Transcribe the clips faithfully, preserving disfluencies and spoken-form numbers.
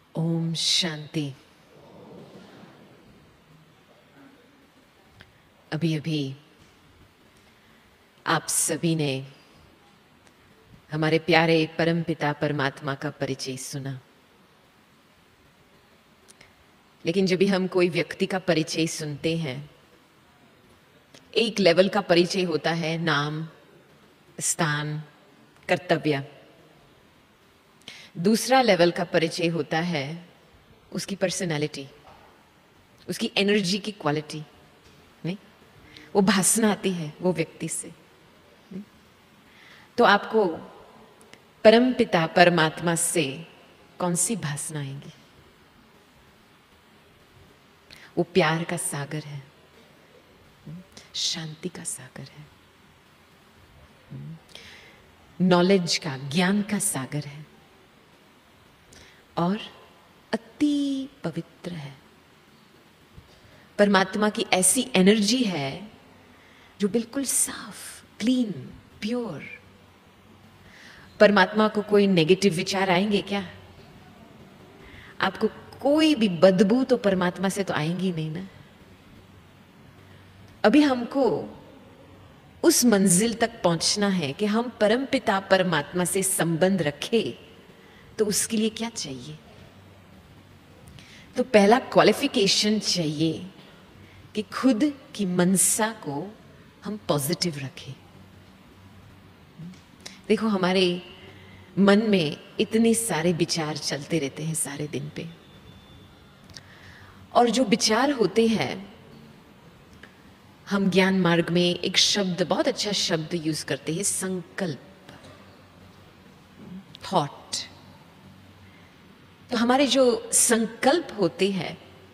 ओम शांति। अभी अभी आप सभी ने हमारे प्यारे परमपिता परमात्मा का परिचय सुना। लेकिन जब भी हम कोई व्यक्ति का परिचय सुनते हैं, एक लेवल का परिचय होता है, नाम, स्थान, कर्तव्य। दूसरा लेवल का परिचय होता है उसकी पर्सनालिटी, उसकी एनर्जी की क्वालिटी। नहीं, वो भासना आती है वो व्यक्ति से। नहीं? तो आपको परमपिता परमात्मा से कौन सी भासना आएंगी? वो प्यार का सागर है, शांति का सागर है, नॉलेज का, ज्ञान का सागर है और अति पवित्र है। परमात्मा की ऐसी एनर्जी है जो बिल्कुल साफ, क्लीन, प्योर। परमात्मा को कोई नेगेटिव विचार आएंगे क्या? आपको कोई भी बदबू तो परमात्मा से तो आएंगी नहीं ना। अभी हमको उस मंजिल तक पहुंचना है कि हम परमपिता परमात्मा से संबंध रखें। तो उसके लिए क्या चाहिए? तो पहला क्वालिफिकेशन चाहिए कि खुद की मनसा को हम पॉजिटिव रखें। देखो, हमारे मन में इतने सारे विचार चलते रहते हैं सारे दिन पे, और जो विचार होते हैं, हम ज्ञान मार्ग में एक शब्द, बहुत अच्छा शब्द यूज करते हैं, संकल्प, थॉट। तो हमारे जो संकल्प होते हैं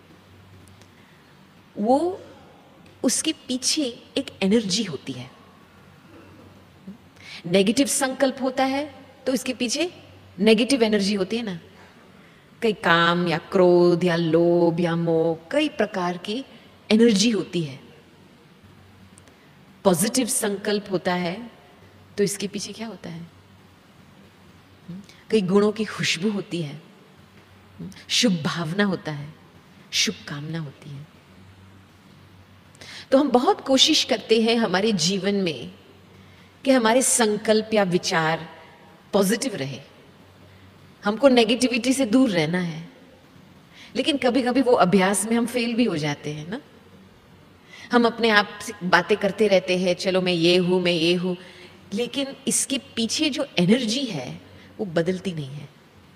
वो, उसके पीछे एक एनर्जी होती है। नेगेटिव संकल्प होता है तो इसके पीछे नेगेटिव एनर्जी होती है ना। कई काम या क्रोध या लोभ या मोह, कई प्रकार की एनर्जी होती है। पॉजिटिव संकल्प होता है तो इसके पीछे क्या होता है? कई गुणों की खुशबू होती है, शुभ भावना होता है, शुभ कामना होती है। तो हम बहुत कोशिश करते हैं हमारे जीवन में कि हमारे संकल्प या विचार पॉजिटिव रहे, हमको नेगेटिविटी से दूर रहना है। लेकिन कभी कभी वो अभ्यास में हम फेल भी हो जाते हैं ना। हम अपने आप से बातें करते रहते हैं, चलो मैं ये हूं, मैं ये हूं, लेकिन इसके पीछे जो एनर्जी है वो बदलती नहीं है।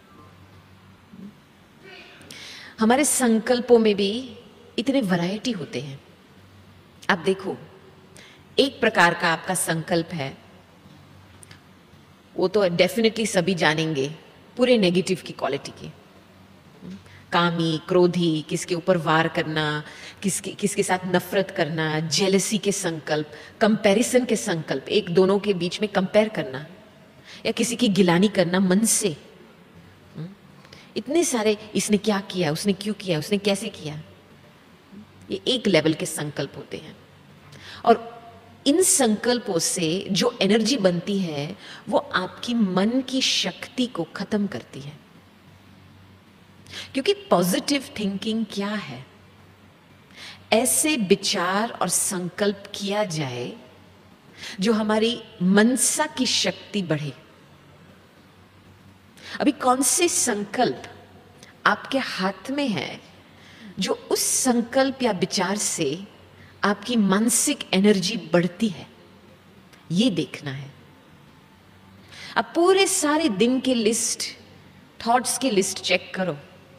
हमारे संकल्पों में भी इतने वैरायटी होते हैं। आप देखो, एक प्रकार का आपका संकल्प है, वो तो डेफिनेटली सभी जानेंगे, पूरे नेगेटिव की क्वालिटी के, कामी, क्रोधी, किसके ऊपर वार करना, किसके किसके साथ नफरत करना, जेलसी के संकल्प, कंपैरिजन के संकल्प, एक दोनों के बीच में कंपेयर करना, या किसी की गिलानी करना मन से। इतने सारे, इसने क्या किया, उसने क्यों किया, उसने कैसे किया, ये एक लेवल के संकल्प होते हैं। और इन संकल्पों से जो एनर्जी बनती है वो आपकी मन की शक्ति को खत्म करती है। क्योंकि पॉजिटिव थिंकिंग क्या है? ऐसे विचार और संकल्प किया जाए जो हमारी मनसा की शक्ति बढ़े। अभी कौन से संकल्प आपके हाथ में है जो उस संकल्प या विचार से आपकी मानसिक एनर्जी बढ़ती है, ये देखना है। अब पूरे सारे दिन के लिस्ट, थॉट्स की लिस्ट चेक करो।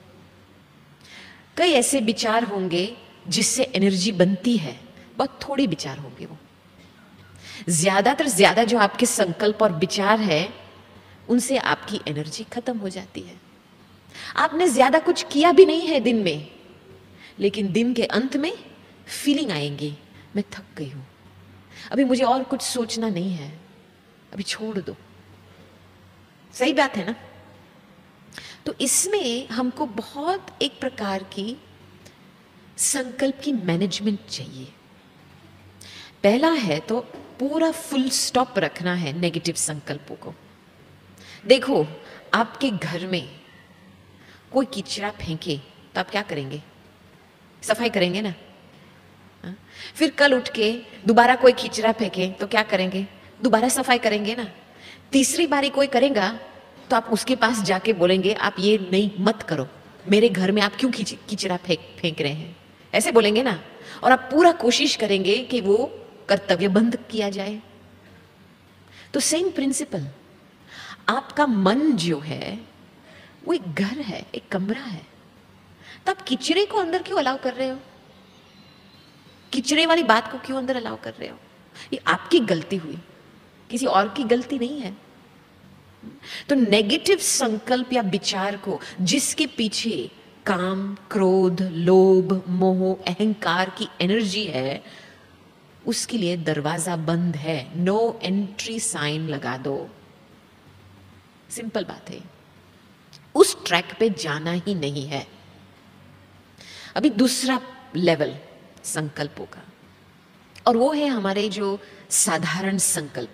कई ऐसे विचार होंगे जिससे एनर्जी बनती है, बहुत थोड़े विचार होंगे। वो ज्यादातर ज्यादा जो आपके संकल्प और विचार है उनसे आपकी एनर्जी खत्म हो जाती है। आपने ज्यादा कुछ किया भी नहीं है दिन में, लेकिन दिन के अंत में फीलिंग आएंगी, मैं थक गई हूं, अभी मुझे और कुछ सोचना नहीं है, अभी छोड़ दो। सही बात है ना? तो इसमें हमको बहुत एक प्रकार की संकल्प की मैनेजमेंट चाहिए। पहला है तो पूरा फुल स्टॉप रखना है नेगेटिव संकल्पों को। देखो, आपके घर में कोई कीचड़ा फेंके तो आप क्या करेंगे? सफाई करेंगे ना। हा? फिर कल उठ के दोबारा कोई कीचड़ा फेंके तो क्या करेंगे? दोबारा सफाई करेंगे ना। तीसरी बारी कोई करेगा तो आप उसके पास जाके बोलेंगे आप ये नहीं मत करो, मेरे घर में आप क्यों कीचड़ा फेंक फेंक रहे हैं, ऐसे बोलेंगे ना। और आप पूरा कोशिश करेंगे कि वो कर्तव्य बंद किया जाए। तो सेम प्रिंसिपल, आपका मन जो है वो एक घर है, एक कमरा है, तो आप किचड़े को अंदर क्यों अलाउ कर रहे हो? किचड़े वाली बात को क्यों अंदर अलाउ कर रहे हो? ये आपकी गलती हुई, किसी और की गलती नहीं है। तो नेगेटिव संकल्प या विचार को, जिसके पीछे काम, क्रोध, लोभ, मोह, अहंकार की एनर्जी है, उसके लिए दरवाजा बंद है, नो एंट्री साइन लगा दो। सिंपल बात है, उस ट्रैक पे जाना ही नहीं है। अभी दूसरा लेवल संकल्पों का, और वो है हमारे जो साधारण संकल्प,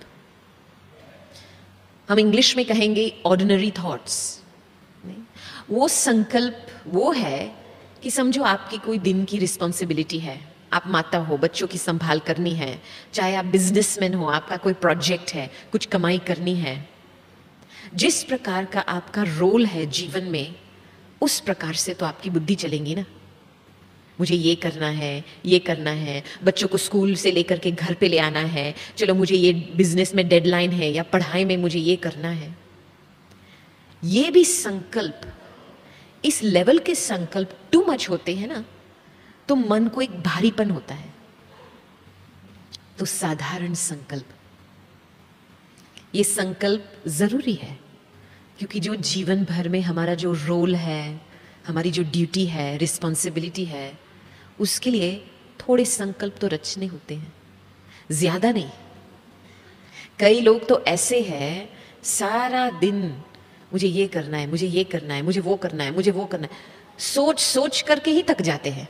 हम इंग्लिश में कहेंगे ऑर्डिनरी थॉट्स। वो संकल्प वो है कि समझो आपकी कोई दिन की रिस्पॉन्सिबिलिटी है, आप माता हो, बच्चों की संभाल करनी है, चाहे आप बिजनेसमैन हो, आपका कोई प्रोजेक्ट है, कुछ कमाई करनी है। जिस प्रकार का आपका रोल है जीवन में, उस प्रकार से तो आपकी बुद्धि चलेंगी ना। मुझे ये करना है, ये करना है, बच्चों को स्कूल से लेकर के घर पे ले आना है, चलो मुझे ये बिजनेस में डेडलाइन है, या पढ़ाई में मुझे ये करना है। ये भी संकल्प, इस लेवल के संकल्प टू मच होते हैं ना, तो मन को एक भारीपन होता है। तो साधारण संकल्प, ये संकल्प जरूरी है, क्योंकि जो जीवन भर में हमारा जो रोल है, हमारी जो ड्यूटी है, रिस्पॉन्सिबिलिटी है, उसके लिए थोड़े संकल्प तो रचने होते हैं, ज्यादा नहीं। कई लोग तो ऐसे हैं, सारा दिन मुझे ये करना है, मुझे ये करना है, मुझे वो करना है, मुझे वो करना है, सोच सोच करके ही थक जाते हैं।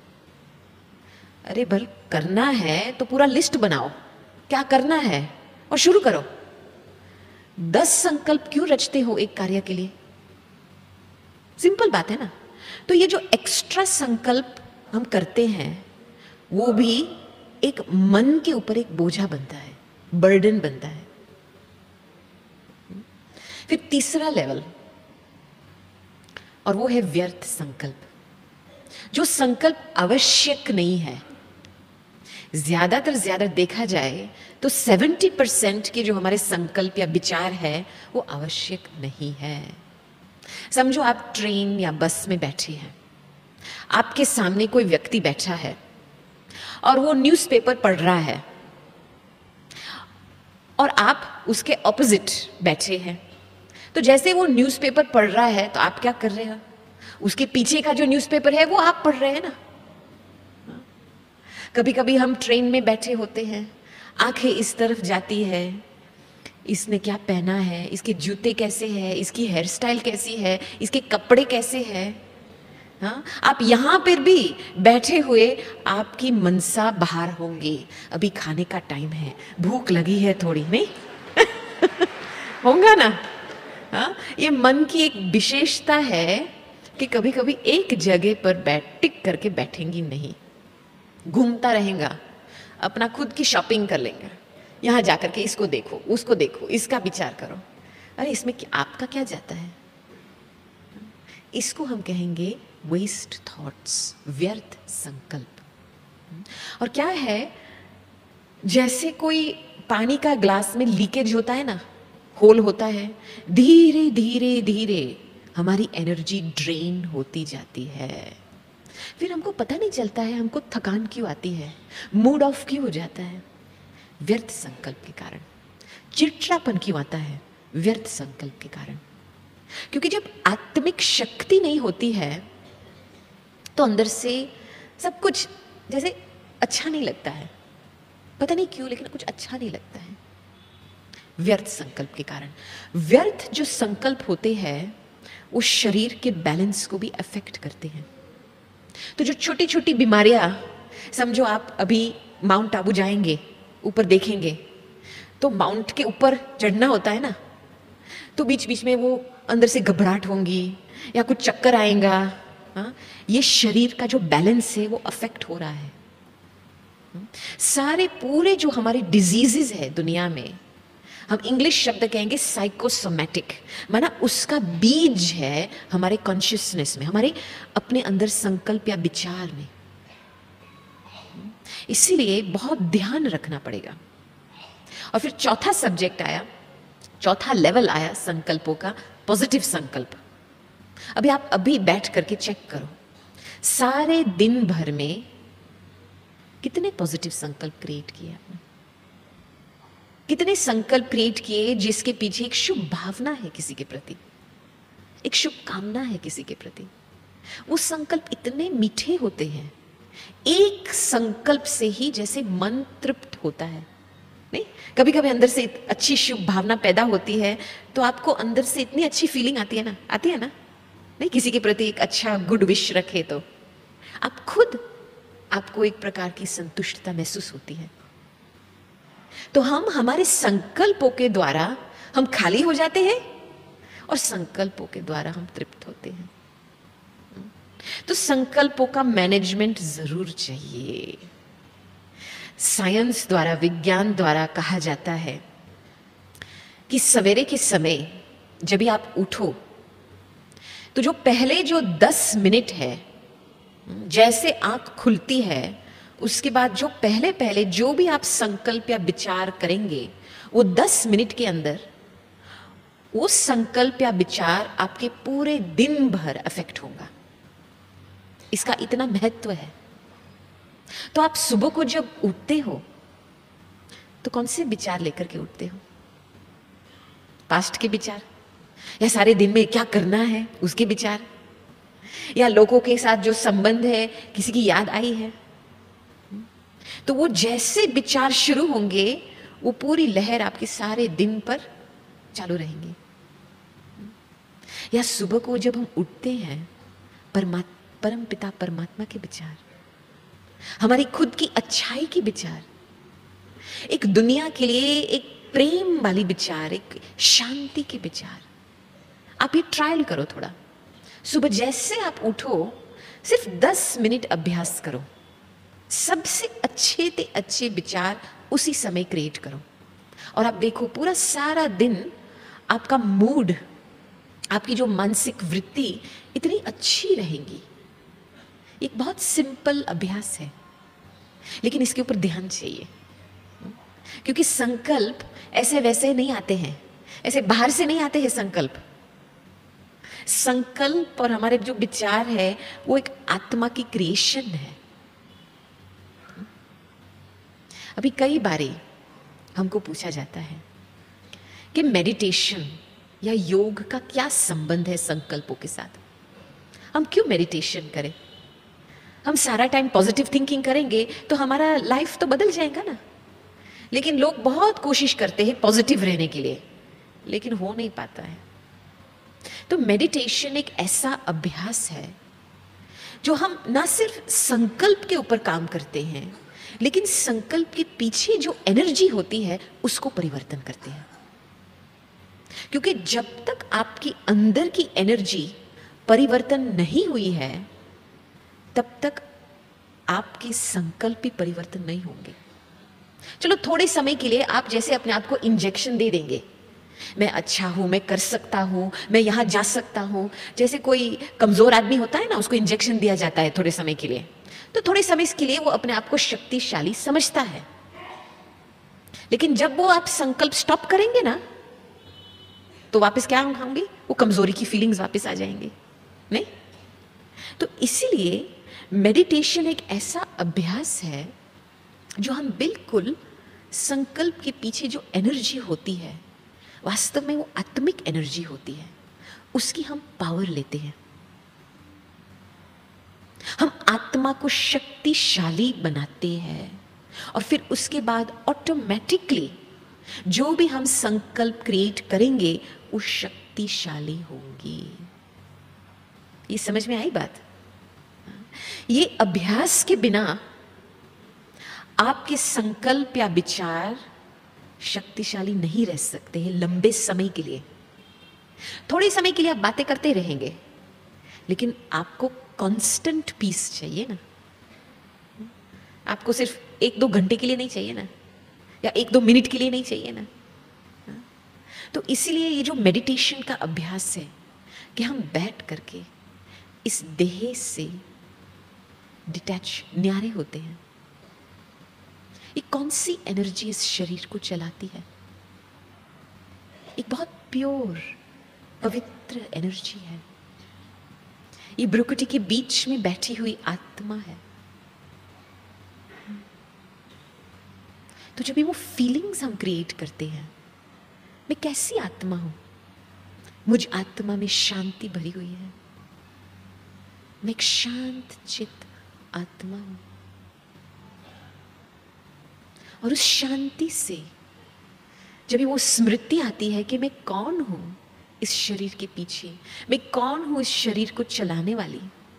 अरे भल करना है तो पूरा लिस्ट बनाओ, क्या करना है, और शुरू करो। दस संकल्प क्यों रचते हो एक कार्य के लिए? सिंपल बात है ना। तो ये जो एक्स्ट्रा संकल्प हम करते हैं, वो भी एक मन के ऊपर एक बोझा बनता है, बर्डन बनता है। फिर तीसरा लेवल, और वो है व्यर्थ संकल्प, जो संकल्प आवश्यक नहीं है। ज्यादातर ज्यादा देखा जाए तो सत्तर परसेंट के जो हमारे संकल्प या विचार है वो आवश्यक नहीं है। समझो आप ट्रेन या बस में बैठे हैं, आपके सामने कोई व्यक्ति बैठा है और वो न्यूज़पेपर पढ़ रहा है, और आप उसके ऑपोजिट बैठे हैं। तो जैसे वो न्यूज़पेपर पढ़ रहा है तो आप क्या कर रहे हैं? उसके पीछे का जो न्यूज़पेपर है वो आप पढ़ रहे हैं ना। कभी कभी हम ट्रेन में बैठे होते हैं, आंखें इस तरफ जाती है, इसने क्या पहना है, इसके जूते कैसे हैं, इसकी हेयर स्टाइल कैसी है, इसके कपड़े कैसे हैं। हाँ, आप यहाँ पर भी बैठे हुए आपकी मनसा बाहर होंगी, अभी खाने का टाइम है, भूख लगी है थोड़ी, नहीं होगा ना। हाँ, ये मन की एक विशेषता है कि कभी कभी एक जगह पर बैठ टिक करके बैठेंगी नहीं, घूमता रहेगा, अपना खुद की शॉपिंग कर लेंगे, यहाँ जाकर के इसको देखो, उसको देखो, इसका विचार करो। अरे इसमें आपका क्या जाता है? इसको हम कहेंगे वेस्ट थॉट्स, व्यर्थ संकल्प। और क्या है, जैसे कोई पानी का ग्लास में लीकेज होता है ना, होल होता है, धीरे धीरे धीरे हमारी एनर्जी ड्रेन होती जाती है। फिर हमको पता नहीं चलता है हमको थकान क्यों आती है, मूड ऑफ क्यों हो जाता है, व्यर्थ संकल्प के कारण। चिड़चिड़ापन क्यों आता है, व्यर्थ संकल्प के कारण। क्योंकि जब आत्मिक शक्ति नहीं होती है तो अंदर से सब कुछ जैसे अच्छा नहीं लगता है, पता नहीं क्यों, लेकिन कुछ अच्छा नहीं लगता है, व्यर्थ संकल्प के कारण। व्यर्थ जो संकल्प होते हैं वो शरीर के बैलेंस को भी अफेक्ट करते हैं। तो जो छोटी छोटी बीमारियां, समझो आप अभी माउंट आबू जाएंगे, ऊपर देखेंगे तो माउंट के ऊपर चढ़ना होता है ना, तो बीच बीच में वो अंदर से घबराहट होंगी या कुछ चक्कर आएगा। हाँ, ये शरीर का जो बैलेंस है वो अफेक्ट हो रहा है। सारे पूरे जो हमारे डिजीजेस है दुनिया में, हम इंग्लिश शब्द कहेंगे साइकोसोमैटिक, माना उसका बीज है हमारे कॉन्शियसनेस में, हमारे अपने अंदर संकल्प या विचार में। इसीलिए बहुत ध्यान रखना पड़ेगा। और फिर चौथा सब्जेक्ट आया, चौथा लेवल आया संकल्पों का, पॉजिटिव संकल्प। अभी आप अभी बैठ करके चेक करो, सारे दिन भर में कितने पॉजिटिव संकल्प क्रिएट किए आपने, कितने संकल्प क्रिएट किए जिसके पीछे एक शुभ भावना है किसी के प्रति, एक शुभ कामना है किसी के प्रति। वो संकल्प इतने मीठे होते हैं, एक संकल्प से ही जैसे मन तृप्त होता है। नहीं, कभी कभी अंदर से अच्छी शुभ भावना पैदा होती है तो आपको अंदर से इतनी अच्छी फीलिंग आती है ना, आती है ना। नहीं, किसी के प्रति एक अच्छा गुड विश रखे तो आप खुद, आपको एक प्रकार की संतुष्टता महसूस होती है। तो हम हमारे संकल्पों के द्वारा हम खाली हो जाते हैं और संकल्पों के द्वारा हम तृप्त होते हैं। तो संकल्पों का मैनेजमेंट जरूर चाहिए। साइंस द्वारा, विज्ञान द्वारा कहा जाता है कि सवेरे के समय जब भी आप उठो तो जो पहले जो दस मिनट है, जैसे आंख खुलती है उसके बाद जो पहले पहले जो भी आप संकल्प या विचार करेंगे, वो दस मिनट के अंदर वो संकल्प या विचार आपके पूरे दिन भर अफेक्ट होगा। इसका इतना महत्व है। तो आप सुबह को जब उठते हो तो कौन से विचार लेकर के उठते हो? पास्ट के विचार, या सारे दिन में क्या करना है उसके विचार, या लोगों के साथ जो संबंध है किसी की याद आई है? तो वो जैसे विचार शुरू होंगे वो पूरी लहर आपके सारे दिन पर चालू रहेंगी। या सुबह को जब हम उठते हैं, परमात्मा, परम पिता परमात्मा के विचार, हमारी खुद की अच्छाई के विचार, एक दुनिया के लिए एक प्रेम वाली विचार, एक शांति के विचार। आप ये ट्रायल करो थोड़ा। सुबह जैसे आप उठो सिर्फ दस मिनट अभ्यास करो, सबसे अच्छे ते अच्छे विचार उसी समय क्रिएट करो और आप देखो पूरा सारा दिन आपका मूड, आपकी जो मानसिक वृत्ति इतनी अच्छी रहेगी। एक बहुत सिंपल अभ्यास है लेकिन इसके ऊपर ध्यान चाहिए, क्योंकि संकल्प ऐसे वैसे नहीं आते हैं, ऐसे बाहर से नहीं आते हैं संकल्प। संकल्प और हमारे जो विचार है वो एक आत्मा की क्रिएशन है। अभी कई बारी हमको पूछा जाता है कि मेडिटेशन या योग का क्या संबंध है संकल्पों के साथ, हम क्यों मेडिटेशन करें? हम सारा टाइम पॉजिटिव थिंकिंग करेंगे तो हमारा लाइफ तो बदल जाएगा ना। लेकिन लोग बहुत कोशिश करते हैं पॉजिटिव रहने के लिए, लेकिन हो नहीं पाता है। तो मेडिटेशन एक ऐसा अभ्यास है जो हम ना सिर्फ संकल्प के ऊपर काम करते हैं, लेकिन संकल्प के पीछे जो एनर्जी होती है उसको परिवर्तन करते हैं। क्योंकि जब तक आपकी अंदर की एनर्जी परिवर्तन नहीं हुई है तब तक आपके संकल्प भी परिवर्तन नहीं होंगे। चलो थोड़े समय के लिए आप जैसे अपने आप को इंजेक्शन दे देंगे, मैं अच्छा हूं, मैं कर सकता हूं, मैं यहां जा सकता हूं। जैसे कोई कमजोर आदमी होता है ना, उसको इंजेक्शन दिया जाता है थोड़े समय के लिए, तो थोड़े समय के लिए वो अपने आप को शक्तिशाली समझता है। लेकिन जब वो आप संकल्प स्टॉप करेंगे ना तो वापस क्या होंगे? वो कमजोरी की फीलिंग्स वापस आ जाएंगे। नहीं, तो इसीलिए मेडिटेशन एक ऐसा अभ्यास है जो हम बिल्कुल संकल्प के पीछे जो एनर्जी होती है, वास्तव में वो आत्मिक एनर्जी होती है, उसकी हम पावर लेते हैं। हम आत्मा को शक्तिशाली बनाते हैं और फिर उसके बाद ऑटोमेटिकली जो भी हम संकल्प क्रिएट करेंगे वो शक्तिशाली होंगी। ये समझ में आई बात? ये अभ्यास के बिना आपके संकल्प या विचार शक्तिशाली नहीं रह सकते हैं लंबे समय के लिए। थोड़े समय के लिए आप बातें करते रहेंगे, लेकिन आपको कांस्टेंट पीस चाहिए ना। आपको सिर्फ एक दो घंटे के लिए नहीं चाहिए ना, या एक दो मिनट के लिए नहीं चाहिए ना। तो इसीलिए ये जो मेडिटेशन का अभ्यास है कि हम बैठ करके इस देह से डिटैच, न्यारे होते हैं। ये कौन सी एनर्जी इस शरीर को चलाती है? एक बहुत प्योर पवित्र एनर्जी है। ये भ्रुकुटी के बीच में बैठी हुई आत्मा है। तो जब ये वो फीलिंग्स हम क्रिएट करते हैं, मैं कैसी आत्मा हूं? मुझ आत्मा में शांति भरी हुई है। मैं एक शांत चित्त आत्मा हूं। और उस शांति से जब ये वो स्मृति आती है कि मैं कौन हूं इस शरीर के पीछे, मैं कौन हूं इस शरीर को चलाने वाली,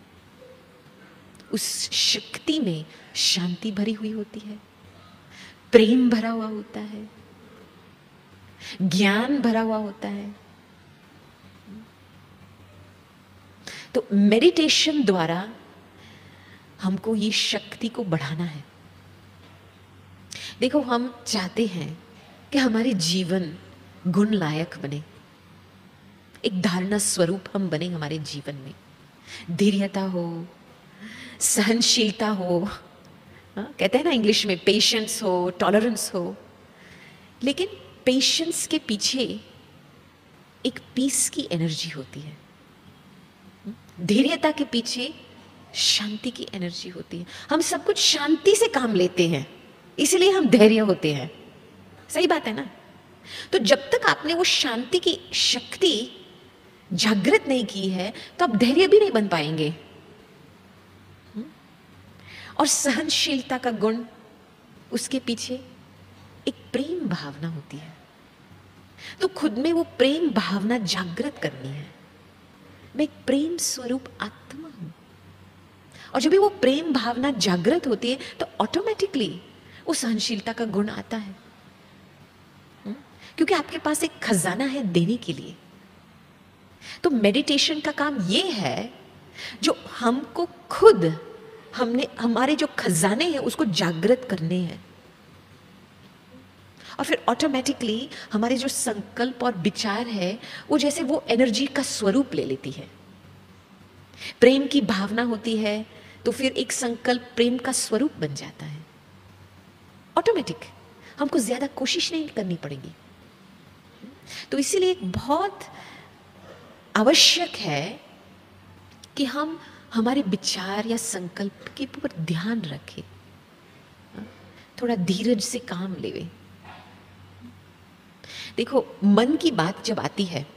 उस शक्ति में शांति भरी हुई होती है, प्रेम भरा हुआ होता है, ज्ञान भरा हुआ होता है। तो मेडिटेशन द्वारा हमको ये शक्ति को बढ़ाना है। देखो, हम चाहते हैं कि हमारे जीवन गुण लायक बने, एक धारणा स्वरूप हम बने हमारे जीवन में। धैर्यता हो, सहनशीलता हो, हाँ, कहते हैं ना इंग्लिश में पेशेंस हो, टॉलरेंस हो। लेकिन पेशेंस के पीछे एक पीस की एनर्जी होती है, धैर्यता के पीछे शांति की एनर्जी होती है। हम सब कुछ शांति से काम लेते हैं, इसीलिए हम धैर्य होते हैं। सही बात है ना? तो जब तक आपने वो शांति की शक्ति जागृत नहीं की है, तो आप धैर्य भी नहीं बन पाएंगे। और सहनशीलता का गुण, उसके पीछे एक प्रेम भावना होती है। तो खुद में वो प्रेम भावना जागृत करनी है। मैं एक प्रेम स्वरूप आत्मा हूं। और जब भी वो प्रेम भावना जागृत होती है, तो ऑटोमेटिकली वो सहनशीलता का गुण आता है। हुँ? क्योंकि आपके पास एक खजाना है देने के लिए। तो मेडिटेशन का काम ये है, जो हमको खुद, हमने हमारे जो खजाने हैं उसको जागृत करने हैं। और फिर ऑटोमेटिकली हमारे जो संकल्प और विचार है, वो जैसे वो एनर्जी का स्वरूप ले लेती है। प्रेम की भावना होती है, तो फिर एक संकल्प प्रेम का स्वरूप बन जाता है। ऑटोमेटिक, हमको ज्यादा कोशिश नहीं करनी पड़ेगी। तो इसीलिए एक बहुत आवश्यक है कि हम हमारे विचार या संकल्प के ऊपर ध्यान रखें, थोड़ा धीरज से काम लेवे। देखो, मन की बात जब आती है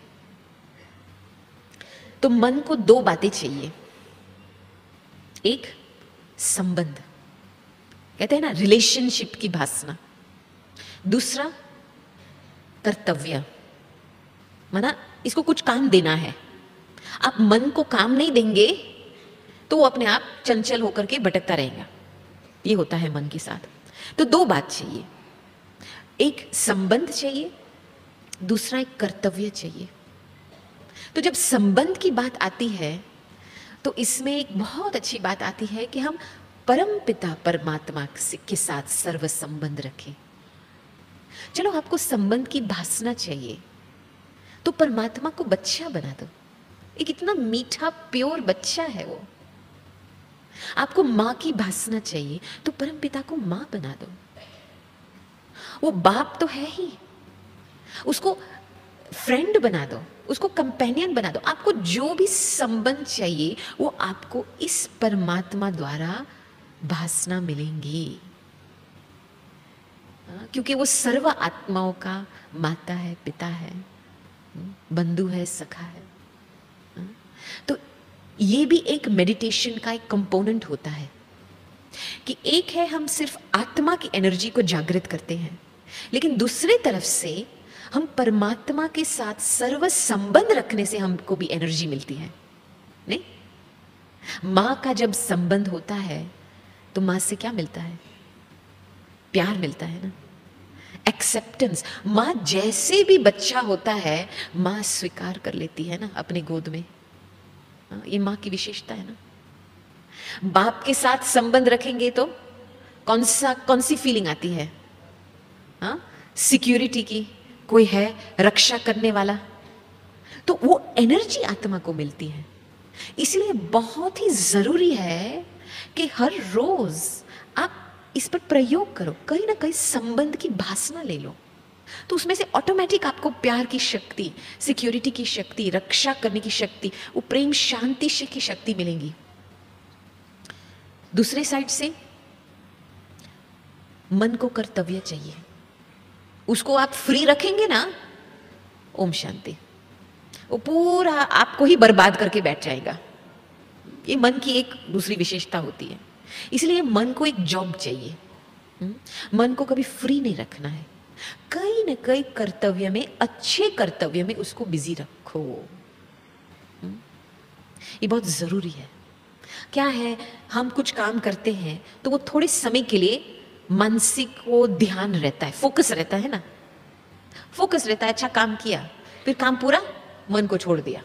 तो मन को दो बातें चाहिए। एक संबंध, कहते हैं ना रिलेशनशिप की भावना। दूसरा कर्तव्य, माना इसको कुछ काम देना है। आप मन को काम नहीं देंगे तो वो अपने आप चंचल होकर के भटकता रहेगा। ये होता है मन के साथ। तो दो बात चाहिए, एक संबंध चाहिए, दूसरा एक कर्तव्य चाहिए। तो जब संबंध की बात आती है तो इसमें एक बहुत अच्छी बात आती है कि हम परम पिता परमात्मा के साथ सर्व संबंध रखें। चलो, आपको संबंध की भासना चाहिए तो परमात्मा को बच्चा बना दो। एक इतना मीठा प्योर बच्चा है वो। आपको माँ की भासना चाहिए तो परम पिता को माँ बना दो। वो बाप तो है ही, उसको फ्रेंड बना दो, उसको कंपेनियन बना दो। आपको जो भी संबंध चाहिए वो आपको इस परमात्मा द्वारा भासना मिलेंगी, क्योंकि वो सर्व आत्माओं का माता है, पिता है, बंधु है, सखा है। तो ये भी एक मेडिटेशन का एक कंपोनेंट होता है कि एक है हम सिर्फ आत्मा की एनर्जी को जागृत करते हैं, लेकिन दूसरे तरफ से हम परमात्मा के साथ सर्व संबंध रखने से हमको भी एनर्जी मिलती है। नहीं, माँ का जब संबंध होता है तो माँ से क्या मिलता है? प्यार मिलता है ना। एक्सेप्टेंस। माँ जैसे भी बच्चा होता है माँ स्वीकार कर लेती है ना अपने गोद में। हाँ, ये माँ की विशेषता है ना। बाप के साथ संबंध रखेंगे तो कौन सा कौन सी फीलिंग आती है? हाँ, सिक्योरिटी की, कोई है रक्षा करने वाला, तो वो एनर्जी आत्मा को मिलती है। इसलिए बहुत ही जरूरी है कि हर रोज आप इस पर प्रयोग करो, कहीं ना कहीं संबंध की भासना ले लो, तो उसमें से ऑटोमेटिक आपको प्यार की शक्ति, सिक्योरिटी की शक्ति, रक्षा करने की शक्ति, वो प्रेम शांति की शक्ति मिलेंगी। दूसरे साइड से मन को कर्तव्य चाहिए, उसको आप फ्री रखेंगे ना, ओम शांति, वो पूरा आपको ही बर्बाद करके बैठ जाएगा। ये मन की एक दूसरी विशेषता होती है। इसलिए मन को एक जॉब चाहिए। मन को कभी फ्री नहीं रखना है, कहीं ना कहीं कर्तव्य में, अच्छे कर्तव्य में उसको बिजी रखो। ये बहुत जरूरी है। क्या है, हम कुछ काम करते हैं तो वो थोड़े समय के लिए मानसिक वो ध्यान रहता है, फोकस रहता है ना, फोकस रहता है, अच्छा काम किया, फिर काम पूरा, मन को छोड़ दिया।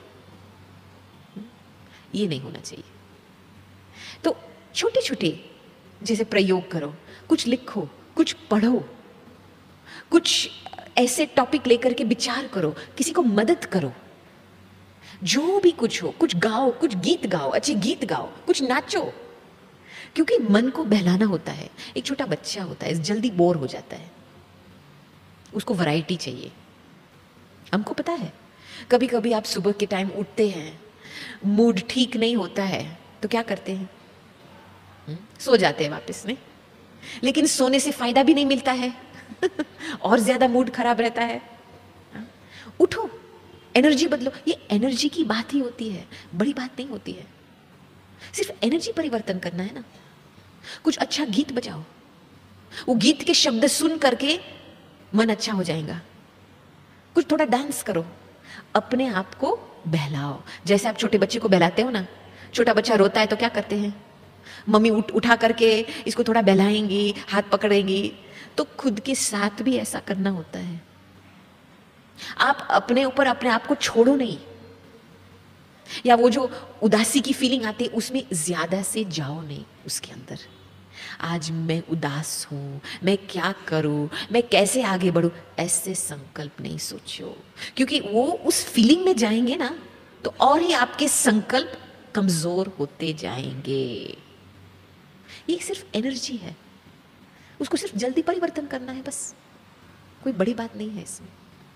ये नहीं होना चाहिए। तो छोटे छोटे जैसे प्रयोग करो, कुछ लिखो, कुछ पढ़ो, कुछ ऐसे टॉपिक लेकर के विचार करो, किसी को मदद करो, जो भी कुछ हो, कुछ गाओ, कुछ गीत गाओ, अच्छे गीत गाओ, कुछ नाचो, क्योंकि मन को बहलाना होता है। एक छोटा बच्चा होता है, जल्दी बोर हो जाता है, उसको वैरायटी चाहिए। हमको पता है, कभी कभी आप सुबह के टाइम उठते हैं, मूड ठीक नहीं होता है, तो क्या करते हैं? हुँ? सो जाते हैं वापस में। लेकिन सोने से फायदा भी नहीं मिलता है और ज्यादा मूड खराब रहता है। उठो, एनर्जी बदलो। ये एनर्जी की बात ही होती है, बड़ी बात नहीं होती है। सिर्फ एनर्जी परिवर्तन करना है ना। कुछ अच्छा गीत बजाओ, वो गीत के शब्द सुन करके मन अच्छा हो जाएगा। कुछ थोड़ा डांस करो, अपने आप को बहलाओ। जैसे आप छोटे बच्चे को बहलाते हो ना, छोटा बच्चा रोता है तो क्या करते हैं? मम्मी उठ उठा करके इसको थोड़ा बहलाएंगी, हाथ पकड़ेंगी। तो खुद के साथ भी ऐसा करना होता है। आप अपने ऊपर अपने आप को छोड़ो नहीं, या वो जो उदासी की फीलिंग आती है उसमें ज्यादा से जाओ नहीं उसके अंदर। आज मैं उदास हूं, मैं क्या करूं, मैं कैसे आगे बढ़ूं, ऐसे संकल्प नहीं सोचो, क्योंकि वो उस फीलिंग में जाएंगे ना तो और ही आपके संकल्प कमजोर होते जाएंगे। ये सिर्फ एनर्जी है, उसको सिर्फ जल्दी परिवर्तन करना है, बस कोई बड़ी बात नहीं है इसमें।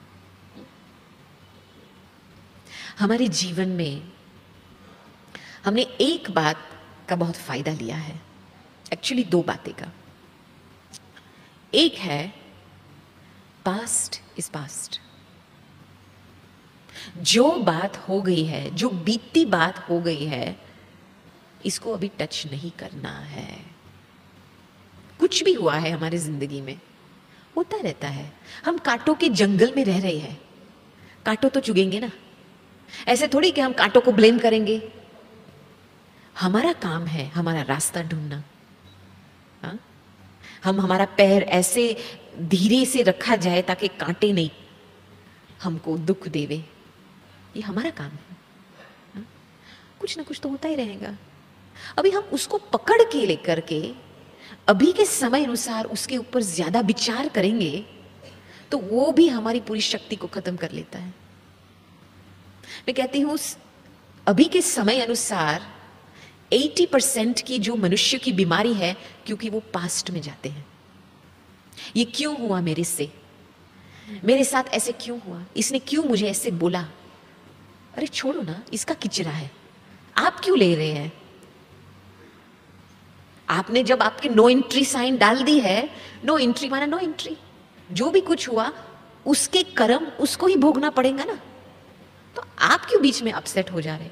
हमारे जीवन में हमने एक बात का बहुत फायदा लिया है, एक्चुअली दो बातें का। एक है पास्ट इज पास्ट, जो बात हो गई है, जो बीती बात हो गई है, इसको अभी टच नहीं करना है। कुछ भी हुआ है हमारी जिंदगी में, होता रहता है। हम कांटों के जंगल में रह रहे हैं, कांटों तो चुगेंगे ना। ऐसे थोड़ी कि हम कांटों को ब्लेम करेंगे। हमारा काम है हमारा रास्ता ढूंढना। हाँ? हम हमारा पैर ऐसे धीरे से रखा जाए ताकि कांटे नहीं हमको दुख देवे, ये हमारा काम है। हाँ? कुछ ना कुछ तो होता ही रहेगा। अभी हम उसको पकड़ के लेकर के अभी के समय अनुसार उसके ऊपर ज्यादा विचार करेंगे तो वो भी हमारी पूरी शक्ति को खत्म कर लेता है। मैं कहती हूं अभी के समय अनुसार अस्सी परसेंट की जो मनुष्य की बीमारी है, क्योंकि वो पास्ट में जाते हैं। ये क्यों हुआ मेरे से, मेरे साथ ऐसे क्यों हुआ, इसने क्यों मुझे ऐसे बोला। अरे छोड़ो ना, इसका किचरा है, आप क्यों ले रहे हैं? आपने जब आपके नो एंट्री साइन डाल दी है, नो एंट्री माना नो एंट्री। जो भी कुछ हुआ उसके कर्म उसको ही भोगना पड़ेगा ना, तो आप क्यों बीच में अपसेट हो जा रहे हैं?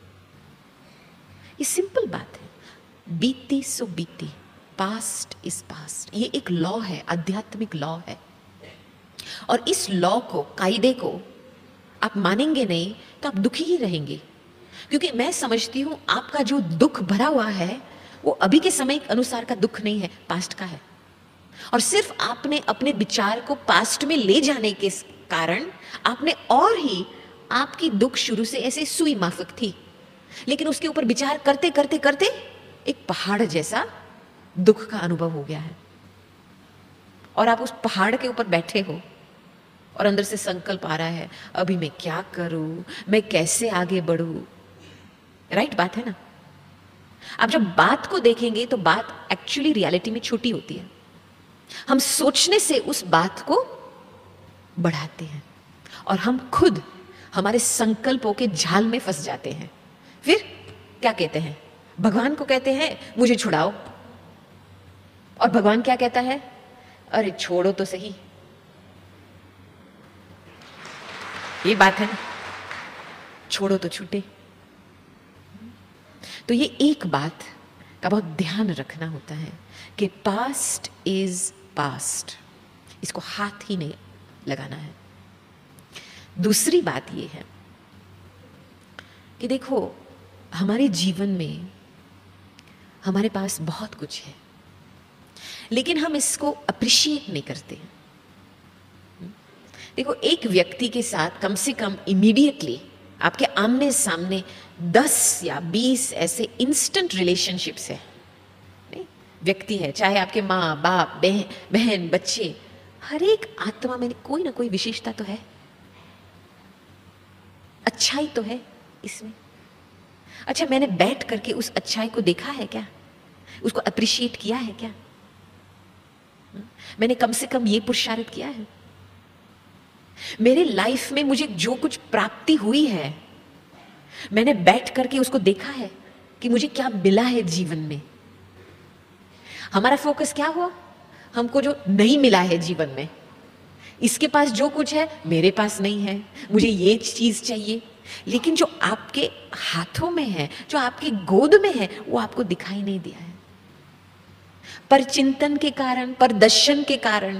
ये सिंपल बात है, बीती सो बीती, पास्ट इज पास्ट। ये एक लॉ है, आध्यात्मिक लॉ है। और इस लॉ को, कायदे को आप मानेंगे नहीं तो आप दुखी ही रहेंगे। क्योंकि मैं समझती हूं आपका जो दुख भरा हुआ है वो अभी के समय अनुसार का दुख नहीं है, पास्ट का है। और सिर्फ आपने अपने विचार को पास्ट में ले जाने के कारण आपने और ही, आपकी दुख शुरू से ऐसे सुई माफिक थी, लेकिन उसके ऊपर विचार करते करते करते एक पहाड़ जैसा दुख का अनुभव हो गया है, और आप उस पहाड़ के ऊपर बैठे हो और अंदर से संकल्प आ रहा है, अभी मैं क्या करूं, मैं कैसे आगे बढ़ूं। राइट बात है ना? आप जब बात को देखेंगे तो बात एक्चुअली रियलिटी में छोटी होती है। हम सोचने से उस बात को बढ़ाते हैं और हम खुद हमारे संकल्पों के झाल में फंस जाते हैं। फिर क्या कहते हैं? भगवान को कहते हैं मुझे छुड़ाओ, और भगवान क्या कहता है? अरे छोड़ो तो सही। ये बात है ना, छोड़ो तो छूटे। तो ये एक बात का बहुत ध्यान रखना होता है कि पास्ट इज पास्ट, इसको हाथ ही नहीं लगाना है। दूसरी बात ये है कि देखो, हमारे जीवन में हमारे पास बहुत कुछ है, लेकिन हम इसको अप्रिशिएट नहीं करते हैं। देखो, एक व्यक्ति के साथ कम से कम इमीडिएटली आपके आमने सामने दस या बीस ऐसे इंस्टेंट रिलेशनशिप्स है। नहीं? व्यक्ति है, चाहे आपके माँ बाप, बहन बहन बच्चे, हर एक आत्मा में कोई ना कोई विशेषता तो है, अच्छाई तो है इसमें। अच्छा, मैंने बैठ करके उस अच्छाई को देखा है क्या? उसको अप्रिशिएट किया है क्या? मैंने कम से कम ये पुरुषार्थ किया है। मेरे लाइफ में मुझे जो कुछ प्राप्ति हुई है, मैंने बैठ करके उसको देखा है कि मुझे क्या मिला है जीवन में। हमारा फोकस क्या हुआ? हमको जो नहीं मिला है जीवन में, इसके पास जो कुछ है मेरे पास नहीं है, मुझे ये चीज चाहिए। लेकिन जो आपके हाथों में है, जो आपकी गोद में है, वो आपको दिखाई नहीं दिया है। पर चिंतन के कारण, पर दर्शन के कारण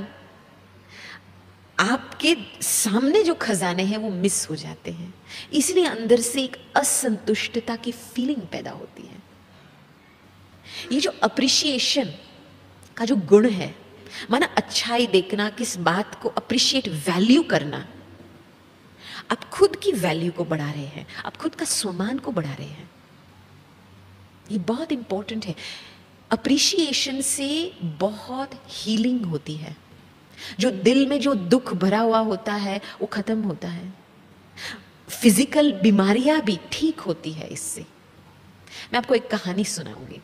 आपके सामने जो खजाने हैं वो मिस हो जाते हैं। इसलिए अंदर से एक असंतुष्टता की फीलिंग पैदा होती है। ये जो अप्रिशिएशन का जो गुण है, माना अच्छाई देखना, किस बात को अप्रिशिएट, वैल्यू करना, आप खुद की वैल्यू को बढ़ा रहे हैं, आप खुद का सम्मान को बढ़ा रहे हैं। ये बहुत इंपॉर्टेंट है। अप्रिशिएशन से बहुत हीलिंग होती है। जो दिल में जो दुख भरा हुआ होता है वो खत्म होता है। फिजिकल बीमारियां भी ठीक होती है इससे। मैं आपको एक कहानी सुनाऊंगी।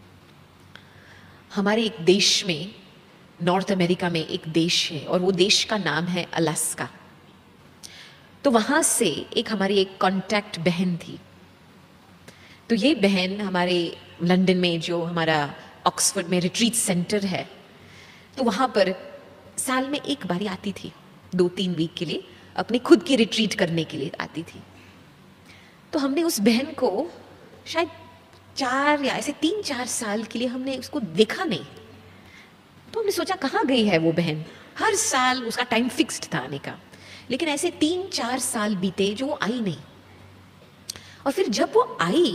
हमारे एक देश में, नॉर्थ अमेरिका में एक देश है, और वो देश का नाम है अलास्का। तो वहां से एक हमारी एक कांटेक्ट बहन थी। तो ये बहन हमारे लंदन में जो हमारा ऑक्सफोर्ड में रिट्रीट सेंटर है, तो वहां पर साल में एक बारी आती थी, दो तीन वीक के लिए अपनी खुद की रिट्रीट करने के लिए आती थी। तो हमने उस बहन को शायद चार या ऐसे तीन चार साल के लिए हमने उसको देखा नहीं। तो हमने सोचा कहाँ गई है वो बहन। हर साल उसका टाइम फिक्स्ड था आने का, लेकिन ऐसे तीन चार साल बीते जो वो आई नहीं। और फिर जब वो आई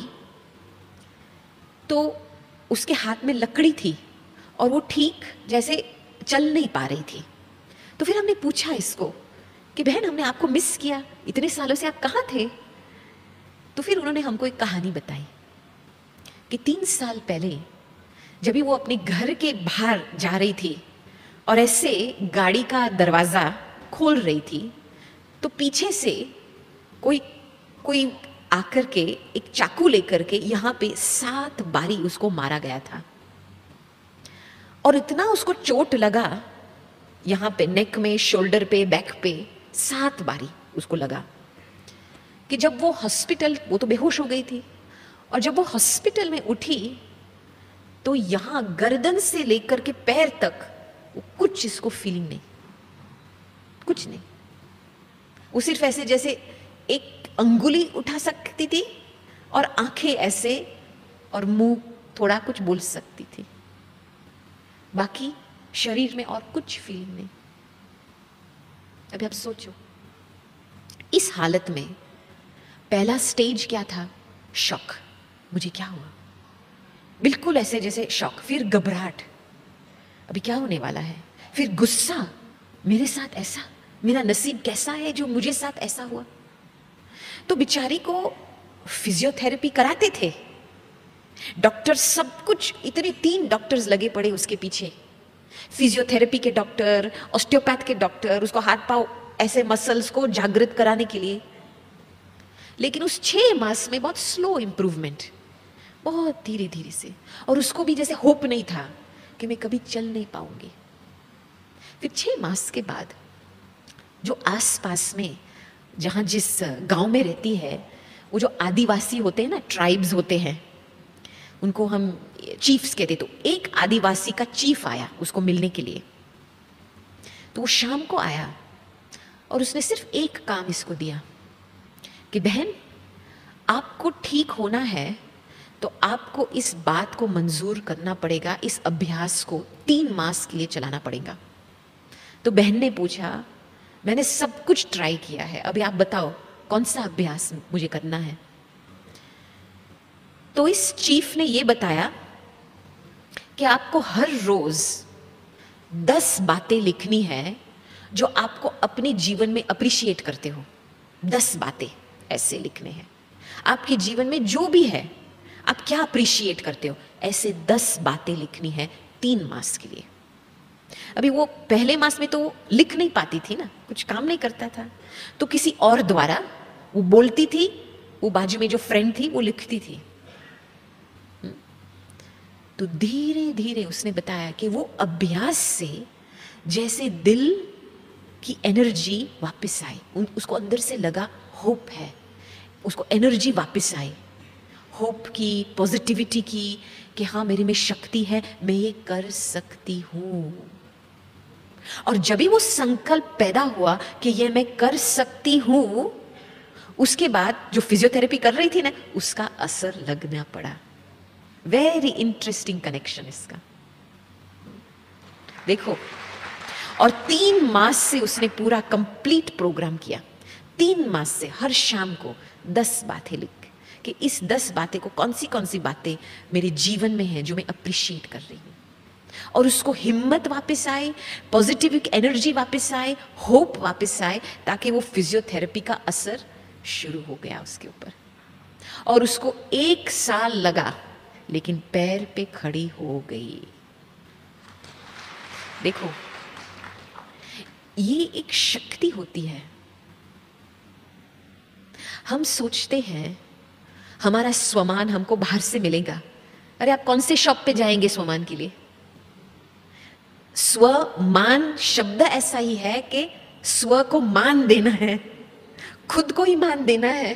तो उसके हाथ में लकड़ी थी और वो ठीक जैसे चल नहीं पा रही थी। तो फिर हमने पूछा इसको कि बहन, हमने आपको मिस किया, इतने सालों से आप कहाँ थे? तो फिर उन्होंने हमको एक कहानी बताई कि तीन साल पहले जब भी वो अपने घर के बाहर जा रही थी और ऐसे गाड़ी का दरवाजा खोल रही थी, तो पीछे से कोई कोई आकर के एक चाकू लेकर के यहाँ पे सात बारी उसको मारा गया था। और इतना उसको चोट लगा, यहाँ पे नेक में, शोल्डर पे, बैक पे, सात बारी उसको लगा कि जब वो हॉस्पिटल, वो तो बेहोश हो गई थी, और जब वो हॉस्पिटल में उठी तो यहाँ गर्दन से लेकर के पैर तक वो कुछ इसको फीलिंग नहीं, कुछ नहीं। वो सिर्फ ऐसे जैसे एक अंगुली उठा सकती थी और आंखें ऐसे और मुंह थोड़ा कुछ बोल सकती थी, बाकी शरीर में और कुछ फीलिंग नहीं। अभी आप सोचो, इस हालत में पहला स्टेज क्या था? शॉक। मुझे क्या हुआ? बिल्कुल ऐसे जैसे शॉक, फिर घबराहट, अभी क्या होने वाला है? फिर गुस्सा, मेरे साथ ऐसा, मेरा नसीब कैसा है जो मुझे साथ ऐसा हुआ। तो बेचारी को फिजियोथेरेपी कराते थे डॉक्टर, सब कुछ, इतने तीन डॉक्टर्स लगे पड़े उसके पीछे, फिजियोथेरेपी के डॉक्टर, ऑस्टियोपैथ के डॉक्टर, उसको हाथ पांव ऐसे मसल्स को जागृत कराने के लिए। लेकिन उस छह मास में बहुत स्लो इंप्रूवमेंट, बहुत धीरे धीरे से, और उसको भी जैसे होप नहीं था कि मैं कभी चल नहीं पाऊंगी। फिर छह मास के बाद जो आसपास में, जहां जिस गांव में रहती है, वो जो आदिवासी होते हैं ना, ट्राइब्स होते हैं, उनको हम चीफ्स कहते। तो एक आदिवासी का चीफ आया उसको मिलने के लिए। तो वो शाम को आया और उसने सिर्फ एक काम इसको दिया कि बहन, आपको ठीक होना है तो आपको इस बात को मंजूर करना पड़ेगा, इस अभ्यास को तीन मास के लिए चलाना पड़ेगा। तो बहन ने पूछा, मैंने सब कुछ ट्राई किया है, अभी आप बताओ कौन सा अभ्यास मुझे करना है। तो इस चीफ ने यह बताया कि आपको हर रोज दस बातें लिखनी है जो आपको अपने जीवन में अप्रिशिएट करते हो। दस बातें ऐसे लिखने हैं, आपके जीवन में जो भी है आप क्या अप्रिशिएट करते हो, ऐसे दस बातें लिखनी है तीन मास के लिए। अभी वो पहले मास में तो लिख नहीं पाती थी ना, कुछ काम नहीं करता था, तो किसी और द्वारा वो बोलती थी, वो बाजू में जो फ्रेंड थी वो लिखती थी। तो धीरे धीरे उसने बताया कि वो अभ्यास से जैसे दिल की एनर्जी वापस आई, उसको अंदर से लगा होप है, उसको एनर्जी वापस आई, होप की, पॉजिटिविटी की, कि हाँ मेरे में शक्ति है, मैं ये कर सकती हूँ। और जब भी वो संकल्प पैदा हुआ कि ये मैं कर सकती हूँ, उसके बाद जो फिजियोथेरेपी कर रही थी ना, उसका असर लगना पड़ा। वेरी इंटरेस्टिंग कनेक्शन इसका, देखो। और तीन मास से उसने पूरा कंप्लीट प्रोग्राम किया। तीन मास से हर शाम को दस बातें लिख कि इस दस बातें को, कौन सी कौन सी बातें मेरे जीवन में है जो मैं अप्रिशिएट कर रही हूँ, और उसको हिम्मत वापस आए, पॉजिटिव एनर्जी वापस आए, होप वापस आए, ताकि वो फिजियोथेरेपी का असर शुरू हो गया उसके ऊपर। और उसको एक साल लगा, लेकिन पैर पे खड़ी हो गई। देखो, ये एक शक्ति होती है। हम सोचते हैं हमारा स्वमान हमको बाहर से मिलेगा। अरे आप कौन से शॉप पे जाएंगे स्वमान के लिए? स्वमान शब्द ऐसा ही है कि स्व को मान देना है, खुद को ही मान देना है।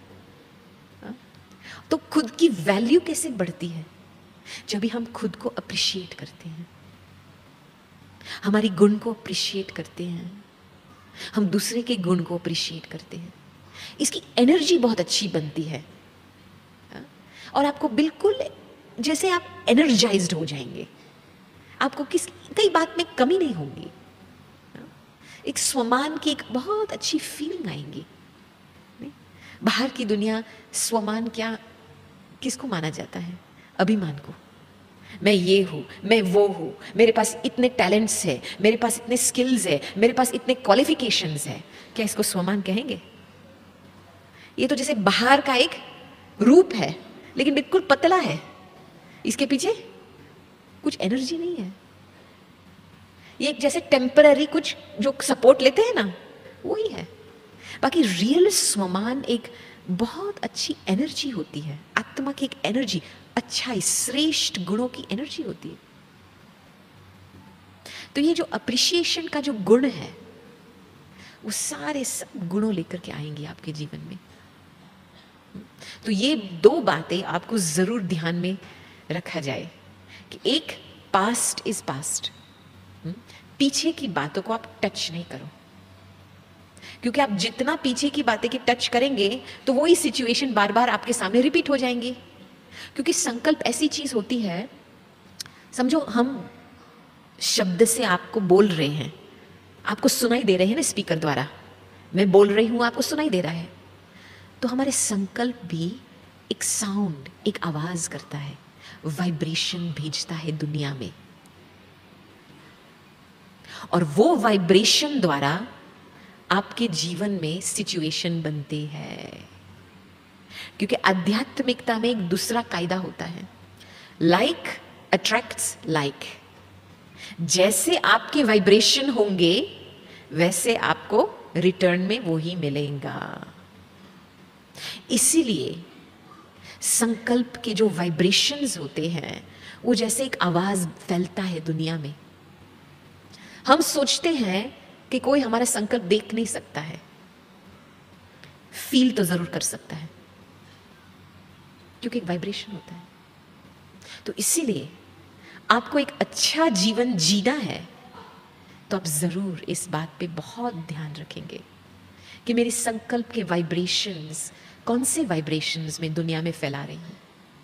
तो खुद की वैल्यू कैसे बढ़ती है? जब भी हम खुद को अप्रिशिएट करते हैं, हमारी गुण को अप्रिशिएट करते हैं, हम दूसरे के गुण को अप्रिशिएट करते हैं, इसकी एनर्जी बहुत अच्छी बनती है। और आपको बिल्कुल जैसे आप एनर्जाइज्ड हो जाएंगे, आपको किस कई बात में कमी नहीं होगी, एक स्वमान की एक बहुत अच्छी फीलिंग आएंगी। बाहर की दुनिया स्वमान क्या, किसको माना जाता है? अभिमान को। मैं ये हूँ, मैं वो हूँ, मेरे पास इतने टैलेंट्स है, मेरे पास इतने स्किल्स है, मेरे पास इतने क्वालिफिकेशंस है, क्या इसको स्वमान कहेंगे? ये तो जैसे बाहर का एक रूप है, लेकिन बिल्कुल पतला है, इसके पीछे कुछ एनर्जी नहीं है। ये एक जैसे टेम्पररी कुछ जो सपोर्ट लेते हैं ना, वही है। बाकी रियल स्वमान एक बहुत अच्छी एनर्जी होती है, आत्मा की एक एनर्जी, अच्छाई, श्रेष्ठ गुणों की एनर्जी होती है। तो ये जो अप्रिशिएशन का जो गुण है, वो सारे सब गुणों लेकर के आएंगे आपके जीवन में। तो ये दो बातें आपको जरूर ध्यान में रखा जाए कि एक, पास्ट इज पास्ट, पीछे की बातों को आप टच नहीं करो, क्योंकि आप जितना पीछे की बातें की टच करेंगे तो वही सिचुएशन बार बार आपके सामने रिपीट हो जाएंगे। क्योंकि संकल्प ऐसी चीज होती है, समझो हम शब्द से आपको बोल रहे हैं, आपको सुनाई दे रहे हैं ना स्पीकर द्वारा, मैं बोल रही हूं, आपको सुनाई दे रहा है, तो हमारे संकल्प भी एक साउंड, एक आवाज करता है, वाइब्रेशन भेजता है दुनिया में। और वो वाइब्रेशन द्वारा आपके जीवन में सिचुएशन बनती है। क्योंकि आध्यात्मिकता में एक दूसरा कायदा होता है, लाइक अट्रैक्ट्स लाइक। जैसे आपके वाइब्रेशन होंगे वैसे आपको रिटर्न में वो ही मिलेगा। इसीलिए संकल्प के जो वाइब्रेशंस होते हैं वो जैसे एक आवाज फैलता है दुनिया में। हम सोचते हैं कि कोई हमारा संकल्प देख नहीं सकता है, फील तो जरूर कर सकता है, क्योंकि एक वाइब्रेशन होता है। तो इसीलिए आपको एक अच्छा जीवन जीना है तो आप जरूर इस बात पे बहुत ध्यान रखेंगे कि मेरे संकल्प के वाइब्रेशंस कौन से वाइब्रेशंस में दुनिया में फैला रही हूं।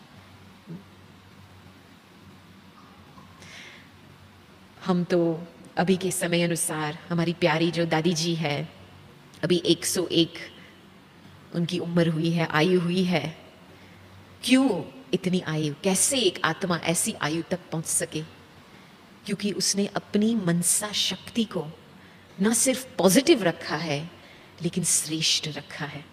हम तो अभी के समय अनुसार, हमारी प्यारी जो दादी जी है, अभी एक सौ एक उनकी उम्र हुई है, आयु हुई है। क्यों इतनी आयु? कैसे एक आत्मा ऐसी आयु तक पहुंच सके? क्योंकि उसने अपनी मनसा शक्ति को न सिर्फ पॉजिटिव रखा है लेकिन श्रेष्ठ रखा है।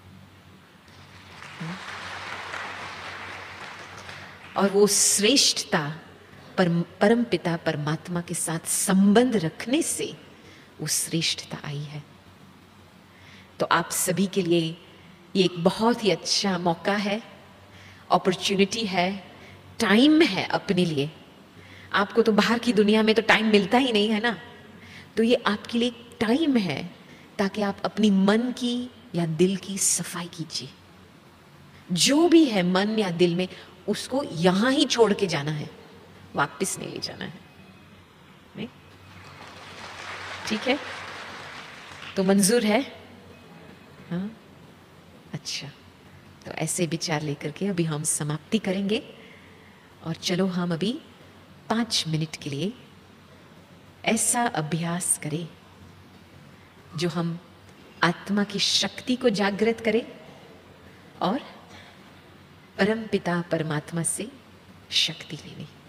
और वो श्रेष्ठता पर परम पिता परमात्मा के साथ संबंध रखने से वो श्रेष्ठता आई है। तो आप सभी के लिए ये एक बहुत ही अच्छा मौका है, अपॉर्चुनिटी है, टाइम है अपने लिए। आपको तो बाहर की दुनिया में तो टाइम मिलता ही नहीं है ना, तो ये आपके लिए टाइम है ताकि आप अपनी मन की या दिल की सफाई कीजिए। जो भी है मन या दिल में, उसको यहां ही छोड़ के जाना है, वापस नहीं ले जाना है। नहीं? ठीक है? तो मंजूर है? हाँ, अच्छा। तो ऐसे विचार लेकर के अभी हम समाप्ति करेंगे। और चलो हम अभी पांच मिनट के लिए ऐसा अभ्यास करें जो हम आत्मा की शक्ति को जागृत करें और परम पिता परमात्मा से शक्ति लेने।